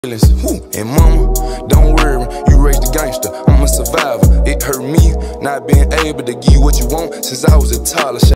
And mama, don't worry, you raised a gangster, I'm a survivor. It hurt me not being able to give you what you want since I was a toddler.